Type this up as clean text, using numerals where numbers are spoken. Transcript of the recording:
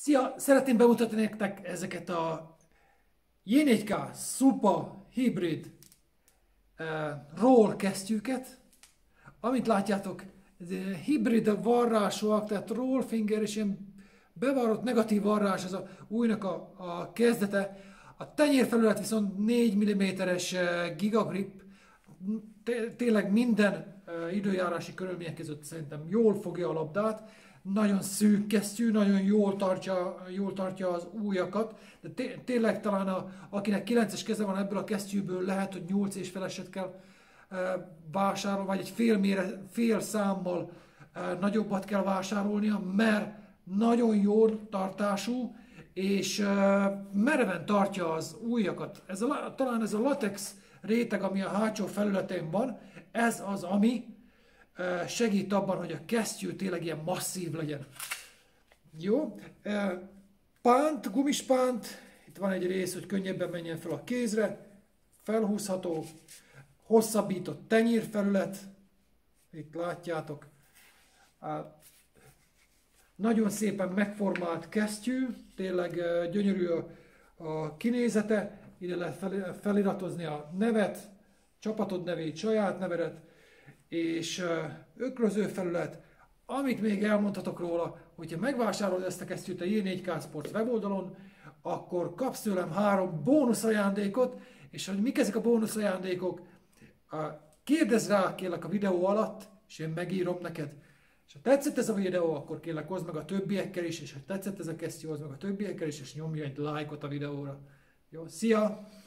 Szia! Szeretném bemutatni nektek ezeket a J4K Super Hybrid roll kesztyűket. Amit látjátok, ez hibrid varrásúak, tehát roll finger és ilyen bevarrott negatív varrás, ez a újnak a kezdete. A tenyérfelület viszont 4 mm-es gigagrip, tényleg minden időjárási körülmények között szerintem jól fogja a labdát. Nagyon szűk kesztyű, nagyon jól tartja az ujjakat, de tényleg talán akinek 9-es keze van ebből a kesztyűből, lehet, hogy 8 és feleset kell vásárolni, vagy egy fél számmal nagyobbat kell vásárolnia, mert nagyon jó tartású, és mereven tartja az ujjakat. Talán ez a latex réteg, ami a hátsó felületén van, ez az, ami segít abban, hogy a kesztyű tényleg ilyen masszív legyen. Jó. Pánt, gumispánt, itt van egy rész, hogy könnyebben menjen fel a kézre, felhúzható, hosszabbított tenyérfelület, itt látjátok. Nagyon szépen megformált kesztyű, tényleg gyönyörű a kinézete, ide lehet feliratozni a nevet, csapatod nevét, saját nevedet, és ökröző felület. Amit még elmondhatok róla, hogyha megvásárolod ezt a kesztyűt a J4K Sports weboldalon, akkor kapsz tőlem 3 bónusz ajándékot, és hogy mik ezek a bónusz ajándékok, kérdezz rá kérlek a videó alatt, és én megírom neked. És ha tetszett ez a videó, akkor kérlek hozd meg a többiekkel is, és ha tetszett ez a kesztyű, hozd meg a többiekkel is, és nyomj egy lájkot a videóra. Jó, szia!